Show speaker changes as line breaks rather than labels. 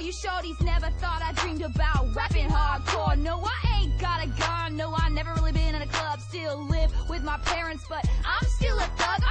you shorties never thought I dreamed about rapping hardcore. No, I ain't got a gun, no, I never really been in a club. Still live with my parents, but I'm still a thug.